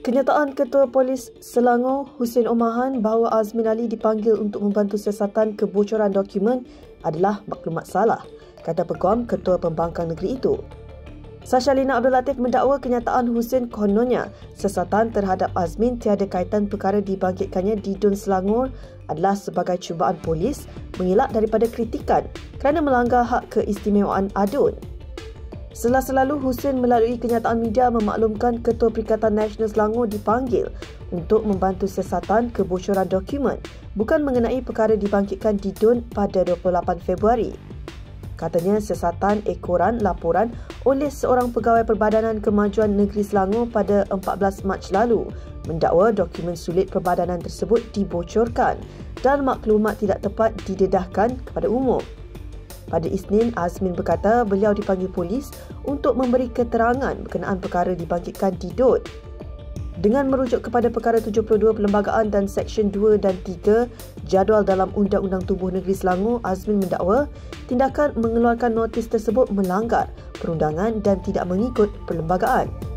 Kenyataan Ketua Polis Selangor Hussein Omahan bahawa Azmin Ali dipanggil untuk membantu siasatan kebocoran dokumen adalah maklumat salah, kata Peguam Ketua Pembangkang Negeri itu. Sashalina Abdul Latif mendakwa kenyataan Hussein kononnya siasatan terhadap Azmin tiada kaitan perkara dibangkitkannya di DUN Selangor adalah sebagai cubaan polis mengelak daripada kritikan kerana melanggar hak keistimewaan ADUN. Selalu Hussein melalui kenyataan media memaklumkan Ketua Perikatan Nasional Selangor dipanggil untuk membantu siasatan kebocoran dokumen, bukan mengenai perkara dibangkitkan di DUN pada 28 Februari. Katanya siasatan ekoran laporan oleh seorang pegawai Perbadanan Kemajuan Negeri Selangor pada 14 Mac lalu mendakwa dokumen sulit perbadanan tersebut dibocorkan dan maklumat tidak tepat didedahkan kepada umum. Pada Isnin, Azmin berkata beliau dipanggil polis untuk memberi keterangan berkenaan perkara dibangkitkan di DUN. Dengan merujuk kepada perkara 72 Perlembagaan dan Seksyen 2 dan 3 jadual dalam Undang-Undang Tubuh Negeri Selangor, Azmin mendakwa tindakan mengeluarkan notis tersebut melanggar perundangan dan tidak mengikut perlembagaan.